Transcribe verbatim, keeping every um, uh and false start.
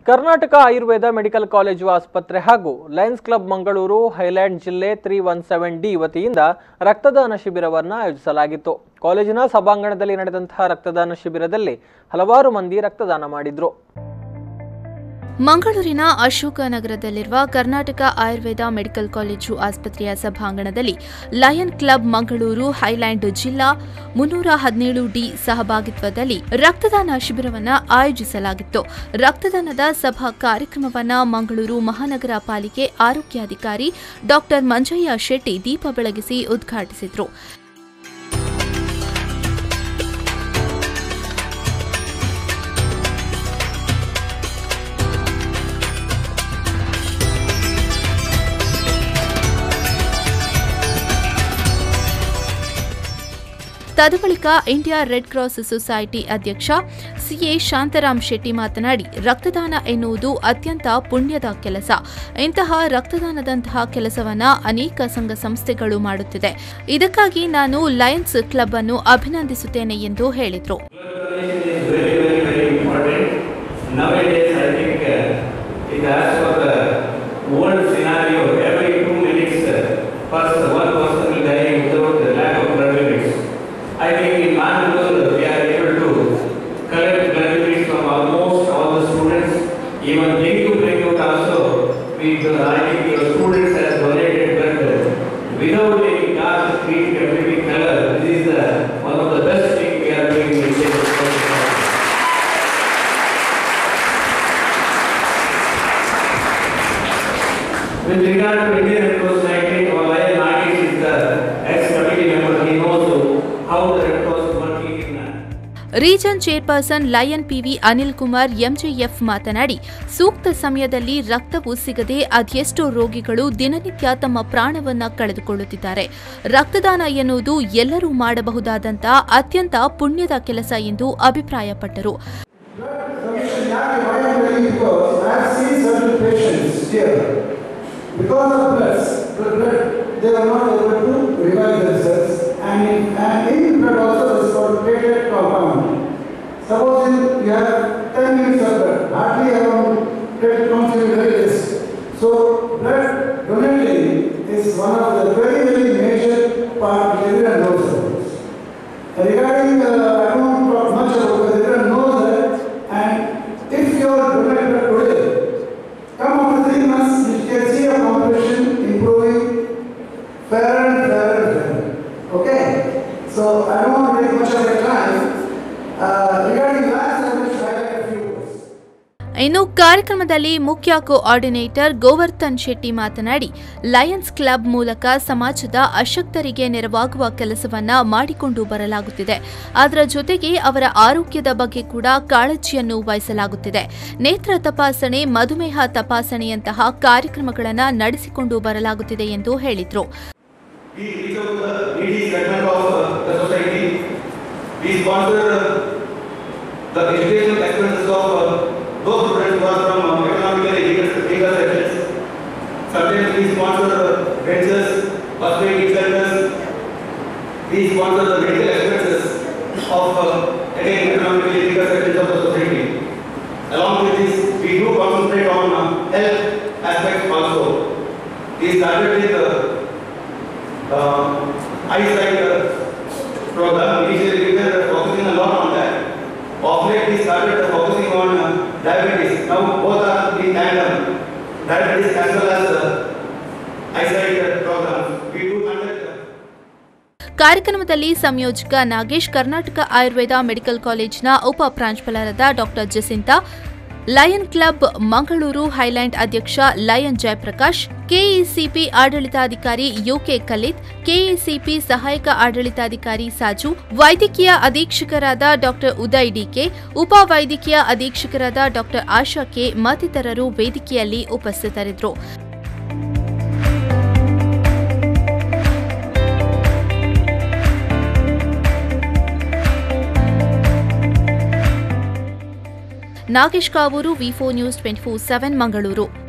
Karnataka Ayurveda medical college ಆಸ್ಪತ್ರೆ ಹಾಗೂ Lions Club Mangaluru Highland ಜಿಲ್ಲೆ ತ್ರೀ ಒನ್ ಸೆವೆನ್ ಡಿ ವತಿಯಿಂದ ರಕ್ತದಾನ ಶಿಬಿರವನ್ನು ಆಯೋಜಿಸಲಾಗಿತ್ತು. ಕಾಲೇಜಿನ ಸಭಾಂಗಣದಲ್ಲಿ ನಡೆದಂತಹ ರಕ್ತದಾನ ಶಿಬಿರದಲ್ಲಿ ಹಲವಾರು ಮಂದಿ ರಕ್ತದಾನ ಮಾಡಿದ್ರು. ಮಂಗಳೂರಿನ ಅಶೋಕ ನಗರದಲ್ಲಿರುವ ಕರ್ನಾಟಕ ಆಯುರ್ವೇದ ಮೆಡಿಕಲ್ ಕಾಲೇಜು ಆಸ್ಪತ್ರೆಯ ಸಭಾಂಗಣದಲ್ಲಿ ಲಯನ್ ಕ್ಲಬ್ ಮಂಗಳೂರು ಹೈಲ್ಯಾಂಡ್ ಜಿಲ್ಲಾ ಮುನ್ನೂರ ಹದಿನೇಳು ಡಿ ಸಹಭಾಗಿತ್ವದಲ್ಲಿ ರಕ್ತದಾನ ಶಿಬಿರವನ್ನು ಆಯೋಜಿಸಲಾಗಿತ್ತು. ರಕ್ತದಾನದ ಸಭಾ ಕಾರ್ಯಕ್ರಮವನ್ನು ಮಂಗಳೂರು ಮಹಾನಗರ ಪಾಲಿಕೆ ಆರೋಗ್ಯಾಧಿಕಾರಿ ಡಾ ಮಂಜಯ್ಯ ಶೆಟ್ಟಿ ದೀಪ ಬೆಳಗಿಸಿ ಉದ್ಘಾಟಿಸಿದರು. ತದಬಳಿಕ ಇಂಡಿಯಾ ರೆಡ್ ಕ್ರಾಸ್ ಸೊಸೈಟಿ ಅಧ್ಯಕ್ಷ ಸಿಎ ಶಾಂತರಾಮ್ ಶೆಟ್ಟಿ ಮಾತನಾಡಿ, ರಕ್ತದಾನ ಎನ್ನುವುದು ಅತ್ಯಂತ ಪುಣ್ಯದ ಕೆಲಸ. ಇಂತಹ ರಕ್ತದಾನದಂತಹ ಕೆಲಸವನ್ನ ಅನೇಕ ಸಂಘ ಸಂಸ್ಥೆಗಳು ಮಾಡುತ್ತಿದೆ. ಇದಕ್ಕಾಗಿ ನಾನು ಲಯನ್ಸ್ ಕ್ಲಬ್ ಅನ್ನು ಅಭಿನಂದಿಸುತ್ತೇನೆ ಎಂದು ಹೇಳಿದರು. I think in Mangalore we are able to collect blood units from almost all the students. Even dengue breakout also, we I think the students have donated blood without any caste, creed, community, color. This is the, one of the best things we are doing in this. With regard to Indian Red Cross Society, our Lion Nagesh is the ex-committee member. He knows how the Red Cross is working in that. Region chairperson Lion PV Anil Kumar MJF ಮಾತನಾಡಿ, ಸೂಕ್ತ ಸಮಯದಲ್ಲಿ ರಕ್ತವು ಸಿಗದೆ ಅದೆಷ್ಟೋ ರೋಗಿಗಳು ದಿನನಿತ್ಯ ತಮ್ಮ ಪ್ರಾಣವನ್ನ ಕಳೆದುಕೊಳ್ಳುತ್ತಿದ್ದಾರೆ. ರಕ್ತದಾನ ಎನ್ನುವುದು ಎಲ್ಲರೂ ಮಾಡಬಹುದಾದಂತಹ ಅತ್ಯಂತ ಪುಣ್ಯದ ಕೆಲಸ ಎಂದು ಅಭಿಪ್ರಾಯಪಟ್ಟರು. Because of blood, blood, they are not able to revive themselves, and in, and in blood also is called platelet compound. Suppose you have ten units of blood, hardly around platelet counts will be very less. So blood donating is one of the very very major part everyone knows about. Regarding the amount of much about it, everyone knows that, and if you are donating blood today, come after three months, you can see a population improving fairer and fairer and fairer. Okay? So I don't want to take much of your time. Uh, regarding last, I will highlight a few words. ಇನ್ನು ಕಾರ್ಯಕ್ರಮದಲ್ಲಿ ಮುಖ್ಯ coordinator Govardhan Shetty ಮಾತನಾಡಿ, Lions club ಮೂಲಕ ಸಮಾಜದ ಅಶಕ್ತರಿಗೆ ನೆರವಾಗುವ ಕೆಲಸವನ್ನ ಮಾಡಿಕೊಂಡು ಬರಲಾಗುತ್ತಿದೆ. ಅದರ ಜೊತೆಗೆ ಅವರ ಆರೋಗ್ಯದ ಬಗ್ಗೆ ಕೂಡ ಕಾಳಜಿಯನ್ನು ವಹಿಸಲಾಗುತ್ತಿದೆ. ನೇತ್ರ ತಪಾಸಣೆ, ಮಧುಮೇಹ ತಪಾಸಣೆಯಂತಹ ಕಾರ್ಯಕ್ರಮಗಳನ್ನು ನಡೆಸಿಕೊಂಡು ಬರಲಾಗುತ್ತಿದೆ ಎಂದು ಹೇಳಿದರು. Those students who are from uh, economically weaker sections, sometimes we sponsor benches, first aid centers, we sponsor the medical expenses of uh, again economically weaker sections of the society. Along with this, we do concentrate on uh, health aspects also. We started with uh, uh, eyesight uh, program. Initially, we were focusing a lot on that. Of late, we started focusing on uh, diabetes. Now both are in tandem. Diabetes as well as uh, eyesight programs. We do conduct. ಕಾರ್ಯಕ್ರಮದಲ್ಲಿ ಸಂಯೋಜಕ Nagesh, Karnataka Ayurveda medical ಕಾಲೇಜಿನ ಉಪ ಪ್ರಾಂಶುಪಾಲರಾದ ಡಾ Jacinta, Lion Club Mangaluru Highland ಅಧ್ಯಕ್ಷ Lion Jayaprakash, KECP ಆಡಳಿತಾಧಿಕಾರಿ UK ಕಲಿತ್, ಕೆಇಸಿಪಿ ಸಹಾಯಕ ಆಡಳಿತಾಧಿಕಾರಿ ಸಾಜು, ವೈದ್ಯಕೀಯ ಅಧೀಕ್ಷಕರಾದ ಡಾ ಉದಯ್ ಡಿಕೆ, ಉಪ ವೈದ್ಯಕೀಯ ಅಧೀಕ್ಷಕರಾದ ಡಾ ಆಶಾ ಕೆ ಮತ್ತಿತರರು ವೇದಿಕೆಯಲ್ಲಿ ಉಪಸ್ಥಿತರಿದ್ದರು. Nagesh Kavoor, V four News twenty four seven Mangaluru.